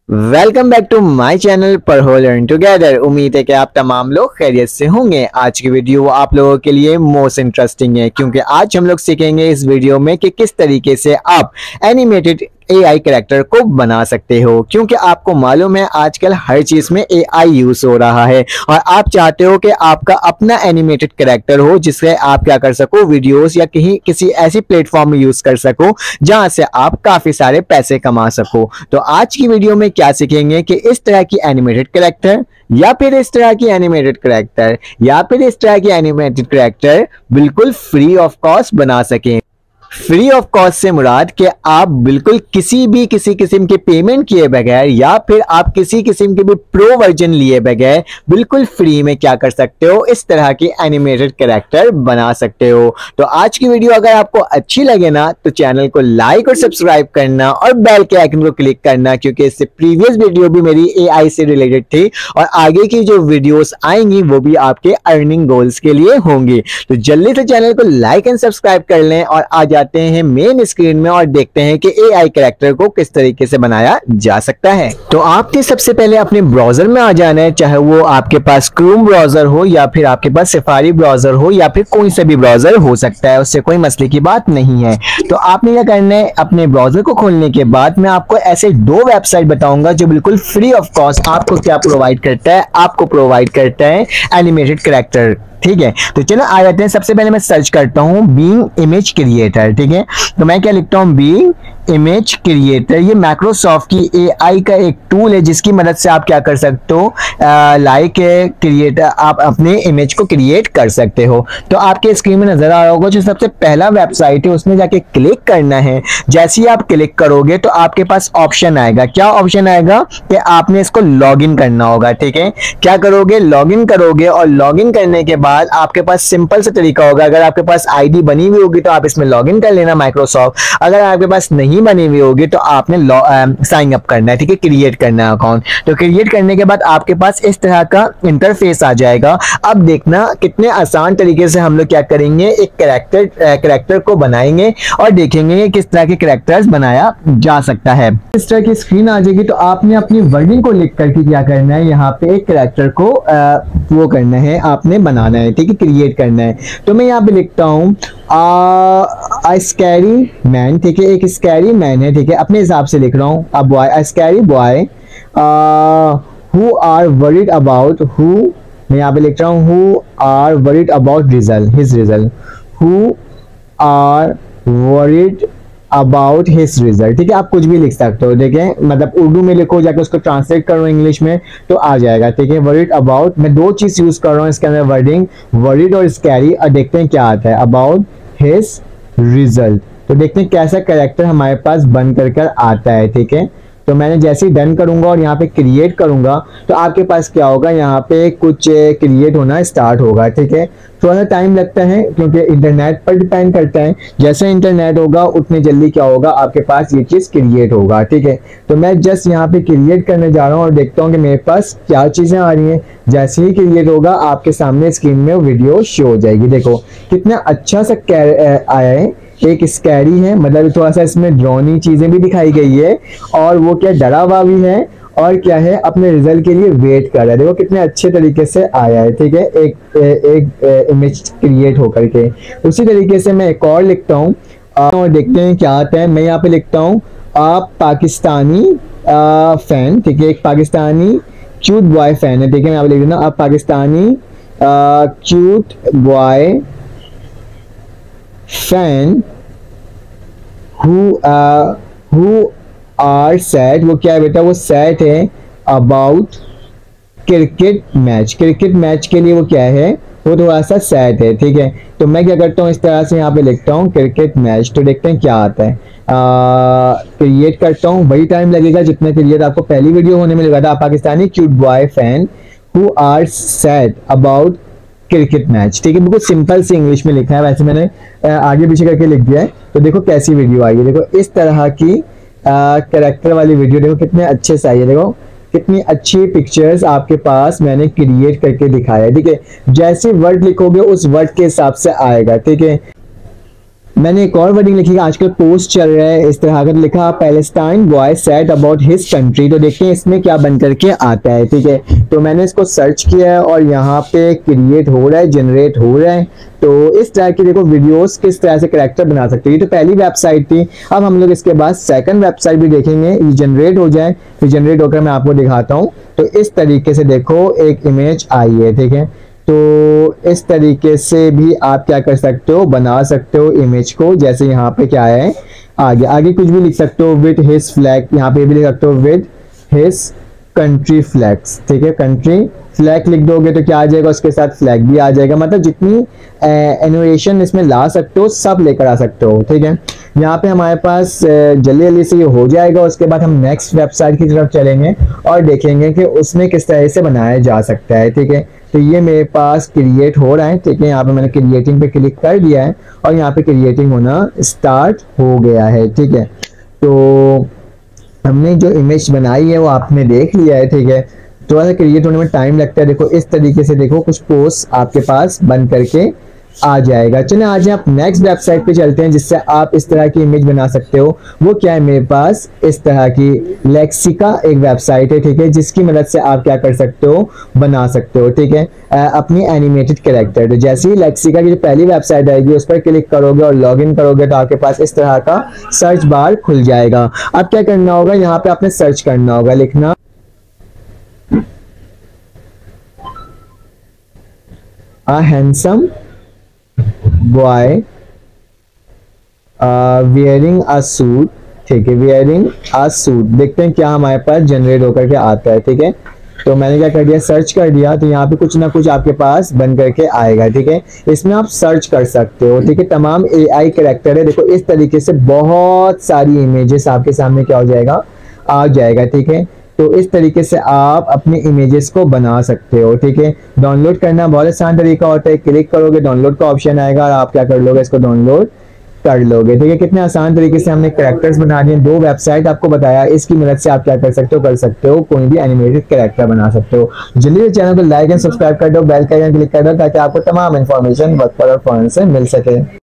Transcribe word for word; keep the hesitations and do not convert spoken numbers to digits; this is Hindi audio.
Welcome back to my channel पर हो लर्न टुगेदर। उम्मीद है कि आप तमाम लोग खैरियत से होंगे। आज की वीडियो आप लोगों के लिए मोस्ट इंटरेस्टिंग है क्योंकि आज हम लोग सीखेंगे इस वीडियो में कि किस तरीके से आप एनिमेटेड एआई कैरेक्टर को बना सकते हो, क्योंकि आपको मालूम है आजकल हर चीज में एआई यूज हो रहा है और आप चाहते हो कि आपका अपना एनिमेटेड कैरेक्टर हो जिससे आप क्या कर सको, वीडियोस या कहीं किसी ऐसी प्लेटफॉर्म में यूज कर सको जहां से आप काफी सारे पैसे कमा सको। तो आज की वीडियो में क्या सीखेंगे कि इस तरह की एनिमेटेड कैरेक्टर या फिर इस तरह की एनिमेटेड कैरेक्टर या फिर इस तरह की एनिमेटेड कैरेक्टर बिल्कुल फ्री ऑफ कॉस्ट बना सकें। फ्री ऑफ कॉस्ट से मुराद कि आप बिल्कुल किसी भी किसी किस्म के पेमेंट किए बगैर या फिर आप किसी किस्म के भी प्रो वर्जन लिए बगैर बिल्कुल फ्री में क्या कर सकते हो, इस तरह की एनिमेटेड कैरेक्टर बना सकते हो। तो आज की वीडियो अगर आपको अच्छी लगे ना तो चैनल को लाइक और सब्सक्राइब करना और बेल के आइकन को क्लिक करना, क्योंकि इससे प्रीवियस वीडियो भी मेरी एआई से रिलेटेड थी और आगे की जो वीडियोस आएंगी वो भी आपके अर्निंग गोल्स के लिए होंगी। तो जल्दी से चैनल को लाइक एंड सब्सक्राइब कर लें और आ जाते हैं मेन स्क्रीन में और देखते हैं कि एआई कैरेक्टर को किस तरीके से बनाया जा सकता है। तो आपके सबसे पहले अपने ब्राउजर में आ जाना है, चाहे वो आपके पास क्रोम ब्राउजर हो या फिर आपके पास सफारी ब्राउजर हो या फिर कोई सा भी ब्राउजर हो सकता है, उससे कोई मसले की बात नहीं है। तो आपने क्या करना है, अपने ब्राउजर को खोलने के बाद मैं आपको ऐसे दो वेबसाइट बताऊंगा जो बिल्कुल फ्री ऑफ कॉस्ट आपको क्या प्रोवाइड करता है, आपको प्रोवाइड करता है एनिमेटेड कैरेक्टर। ठीक है, तो चलो आ जाते हैं। सबसे पहले मैं सर्च करता हूं बीइंग इमेज क्रिएटर। ठीक है, तो मैं क्या लिखता हूं, बीइंग इमेज क्रिएटर। ये माइक्रोसॉफ्ट की एआई का एक टूल है जिसकी मदद से आप क्या कर सकते हो, लाइक क्रिएटर आप अपने इमेज को क्रिएट कर सकते हो। तो आपके स्क्रीन में नजर आ रहा होगा जो सबसे पहला वेबसाइट है उसमें जाके क्लिक करना है। जैसे ही आप क्लिक करोगे तो आपके पास ऑप्शन आएगा। क्या ऑप्शन आएगा कि आपने इसको लॉग इन करना होगा। ठीक है, क्या करोगे, लॉग इन करोगे और लॉग इन करने के बाद आपके पास सिंपल से तरीका होगा। अगर आपके पास आईडी बनी हुई होगी तो आप इसमें लॉग इन कर लेना माइक्रोसॉफ्ट। अगर आपके पास नहीं बनी हुई होगी तो आपने साइन अप करना है। ठीक है, क्रिएट करना है अकाउंट। तो क्रिएट करने के बाद आपके पास इस तरह का इंटरफेस आ जाएगा। अब देखना कितने आसान तरीके से हम लोग क्या करेंगे, एक कैरेक्टर कैरेक्टर को बनाएंगे और देखेंगे किस तरह के कैरेक्टर्स बनाया जा सकता है। इस तरह की स्क्रीन आ जाएगी तो आपने अपनी वर्डिंग को लिख करके क्या करना है, यहाँ पे एक कैरेक्टर को आ, वो करना है, आपने बनाना है। ठीक है, क्रिएट करना है। तो मैं यहाँ पे लिखता हूँ आ स्कैरी मैन। ठीक है, एक स्कैरी मैन है। ठीक है, अपने हिसाब से लिख रहा हूँ। अब boy, a scary boy who are worried about, who मैं यहाँ पे लिख रहा हूँ who are worried about result, his result, who are worried about his result. ठीक है, आप कुछ भी लिख सकते हो। ठीक है, मतलब उर्दू में लिखो, जाके उसको ट्रांसलेट करो इंग्लिश में तो आ जाएगा। ठीक है, वरीड अबाउट, मैं दो चीज यूज कर रहा हूँ इसके अंदर, वर्डिंग वरीड और स्कैरी। और देखते हैं क्या आता है, अबाउट हिज रिजल्ट। तो देखते हैं कैसा कैरेक्टर हमारे पास बन कर कर आता है। ठीक है, तो मैंने जैसे ही डन करूंगा और यहाँ पे क्रिएट करूंगा तो आपके पास क्या होगा, यहाँ पे कुछ क्रिएट होना स्टार्ट होगा। ठीक है, थोड़ा सा टाइम लगता है क्योंकि इंटरनेट पर डिपेंड करता है। जैसे इंटरनेट होगा उतने जल्दी क्या होगा, आपके पास ये चीज क्रिएट होगा। ठीक है, तो मैं जस्ट यहाँ पे क्रिएट करने जा रहा हूँ और देखता हूँ कि मेरे पास क्या चीजें आ रही हैं। जैसे ही क्रिएट होगा आपके सामने स्क्रीन में वीडियो शो हो जाएगी। देखो कितना अच्छा सा आया है। एक स्कैरी है, मतलब थोड़ा सा इसमें ड्रोनी चीजें भी दिखाई गई है और वो क्या डरा हुआ भी है और क्या है, अपने रिजल्ट के लिए वेट कर रहा है। देखो कितने अच्छे तरीके से आया है। ठीक है, एक एक इमेज क्रिएट होकर के। उसी तरीके से मैं एक और लिखता हूँ और देखते हैं क्या आता है। मैं यहाँ पे लिखता हूँ आप पाकिस्तानी फैन। ठीक है, एक पाकिस्तानी क्यूट बॉय फैन है। ठीक है, मैं यहाँ पे लिख देना आप Pakistani cute boy fan who uh, who are sad। वो क्या है बेटा, वो सैड है about cricket match. Cricket match के लिए वो क्या है, वो थोड़ा सा सैड है। ठीक है, तो मैं क्या करता हूँ इस तरह से यहाँ पे लिखता हूँ क्रिकेट मैच। तो देखते हैं क्या आता है। क्रिएट करता हूँ, वही टाइम लगेगा जितना क्रिएट आपको पहली वीडियो होने में लगा था। Pakistani cute boy fan who are sad about cricket match. ठीक है, बिल्कुल सिंपल सी इंग्लिश में लिखा है, वैसे मैंने आगे पीछे करके लिख दिया है। तो देखो कैसी वीडियो आई है। देखो इस तरह की कैरेक्टर वाली वीडियो, देखो कितने अच्छे से आई है। देखो कितनी अच्छी पिक्चर्स आपके पास मैंने क्रिएट करके दिखाया है। ठीक है, जैसे वर्ड लिखोगे उस वर्ड के हिसाब से आएगा। ठीक है, मैंने एक और वर्डिंग लिखी है, आजकल पोस्ट चल रहा है इस तरह का, तो लिखा Palestine boy said about his country. तो देखते हैं इसमें क्या बन करके आता है। ठीक है, तो मैंने इसको सर्च किया है और यहाँ पे क्रिएट हो रहा है, जनरेट हो रहा है। तो इस तरह की देखो वीडियोस किस तरह से कैरेक्टर बना सकते हैं। ये तो पहली वेबसाइट थी। अब हम लोग इसके बाद सेकंड वेबसाइट भी देखेंगे, ये जनरेट हो जाए, फिर जनरेट होकर मैं आपको दिखाता हूँ। तो इस तरीके से देखो एक इमेज आई है। ठीक है, तो इस तरीके से भी आप क्या कर सकते हो, बना सकते हो इमेज को। जैसे यहाँ पे क्या है, आगे आगे कुछ भी लिख सकते हो, विद हिज फ्लैग, यहाँ पे भी लिख सकते हो विद हिज कंट्री फ्लैग्स। ठीक है, कंट्री फ्लैग लिख दोगे तो क्या आ जाएगा, उसके साथ फ्लैग भी आ जाएगा। मतलब जितनी एनिमेशन इसमें ला सकते हो सब लेकर आ सकते हो। ठीक है, यहाँ पे हमारे पास जल्दी जल्दी से ये हो जाएगा। उसके बाद हम नेक्स्ट वेबसाइट की तरफ चलेंगे और देखेंगे कि उसमें किस तरह से बनाया जा सकता है। ठीक है, तो ये मेरे पास क्रिएट हो रहा है। ठीक है, यहाँ पे मैंने क्रिएटिंग पे क्लिक कर दिया है और यहाँ पे क्रिएटिंग होना स्टार्ट हो गया है। ठीक है, तो हमने जो इमेज बनाई है वो आपने देख लिया है। ठीक है, थोड़ा सा क्रिएट होने में टाइम लगता है। देखो इस तरीके से देखो कुछ पोस्ट आपके पास बन करके आ जाएगा। चलिए आज आप नेक्स्ट वेबसाइट पे चलते हैं जिससे आप इस तरह की इमेज बना सकते हो। वो क्या है, मेरे पास इस तरह की लेक्सिका एक वेबसाइट है। ठीक है, जिसकी मदद से आप क्या कर सकते हो, बना सकते हो। ठीक है, अपनी एनिमेटेड कैरेक्टर। तो जैसे ही लेक्सिका की जो पहली वेबसाइट आएगी उस पर क्लिक करोगे और लॉग इन करोगे तो आपके पास इस तरह का सर्च बार खुल जाएगा। अब क्या करना होगा, यहाँ पे आपने सर्च करना होगा, लिखना a handsome boy wearing a suit. ठीक है, वियरिंग अ सूट। देखते हैं क्या हमारे पास जनरेट होकर के आता है। ठीक है, तो मैंने क्या कर दिया, सर्च कर दिया, तो यहाँ पे कुछ ना कुछ आपके पास बन करके आएगा। ठीक है, इसमें आप सर्च कर सकते हो। ठीक है, तमाम एआई कैरेक्टर है। देखो इस तरीके से बहुत सारी इमेजेस आपके सामने क्या हो जाएगा, आ जाएगा। ठीक है, तो इस तरीके से आप अपनी इमेजेस को बना सकते हो। ठीक है, डाउनलोड करना बहुत आसान तरीका होता है। क्लिक करोगे डाउनलोड का ऑप्शन आएगा और आप क्या कर लोगे, इसको डाउनलोड कर लोगे। ठीक है, कितने आसान तरीके से हमने कैरेक्टर्स बना दिए। दो वेबसाइट आपको बताया, इसकी मदद से आप क्या कर सकते हो, कर सकते हो कोई भी एनिमेटेड कैरेक्टर बना सकते हो। जल्दी से चैनल को लाइक एंड सब्सक्राइब कर दो, बेल का आइकन क्लिक कर दो ताकि आपको तमाम इन्फॉर्मेशन वक्त पर और फौरन से मिल सके।